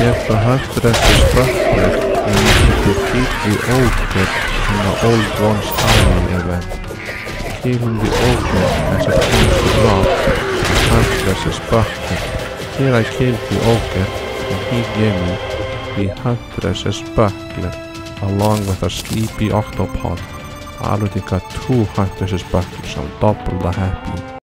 Get the Huntresses buckler, you need to defeat the ogre in the Old One's Army event. Killing the ogre has a chance to drop the Huntresses buckler. Here I killed the ogre and he gave me the Huntresses buckler along with a sleepy octopod. I already got 2 Huntresses bucklers, I'm double the happy.